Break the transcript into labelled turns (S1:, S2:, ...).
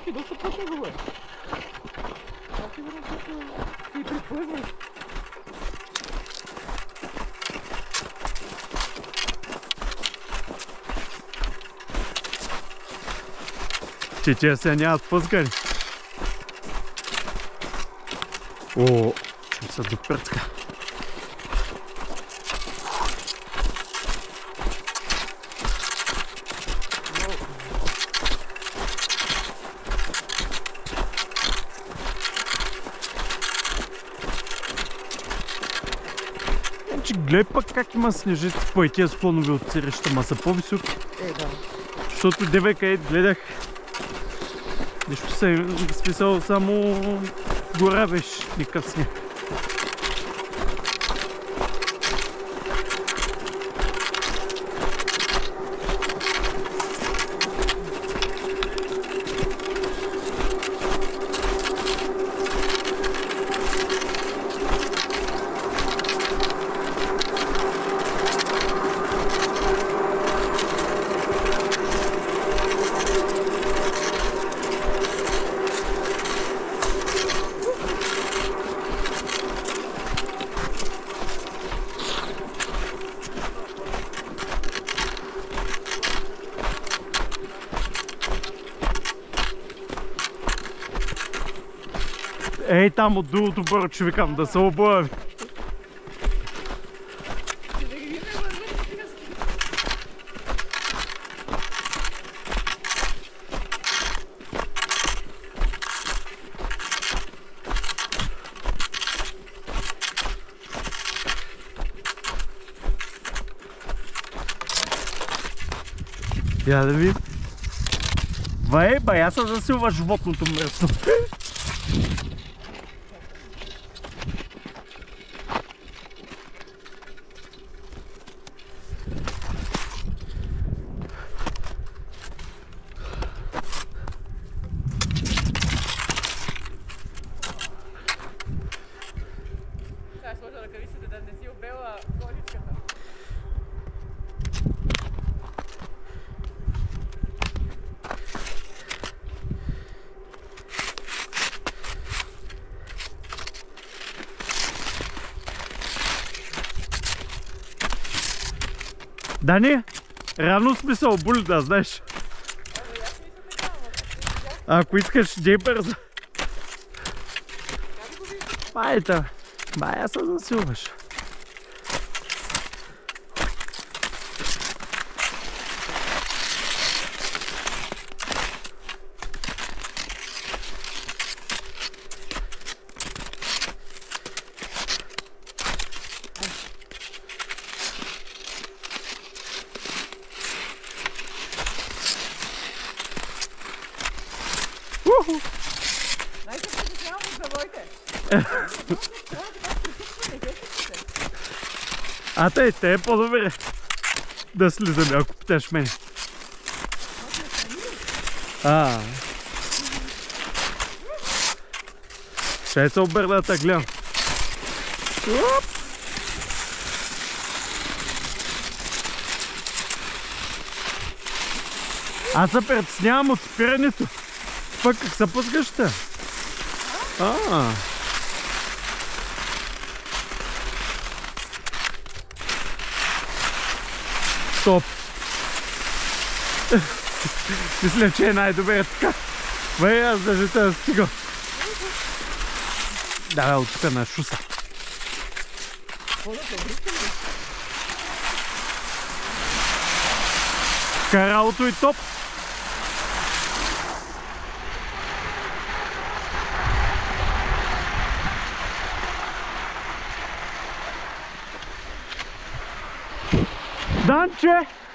S1: ти доста по-тегло, бе. Аз сигурно ти предползваш.
S2: Че сега нямат пъскани. О, чум се допъртка. Гледай пък как има снежици по тия склонове от среща, ма са по-високи.
S1: Да.
S2: Защото девека гледах. Нещо се смисъл само гора беше, никакъв сняг. Ей, там от другото бърче че викам да се обояви. Я да видим. Бая се засилва животното место.
S1: Да не си обела кожичката.
S2: Дани, рано сме се обули, да знаеш. Ако искаш, дей бързо. Майта, бая се засилваш.
S1: Дайте се няма го завойте.
S2: А те е по-добре да слизаме, ако питаш мене. Ще се обърна да гледам. Аз се притеснявам от спирането. Пък как се пускаш те? Стоп! Мисля, че е най-добре така. Бай, аз даже те да стига. Да, от тук на шуса. Каралото и топ. Данче!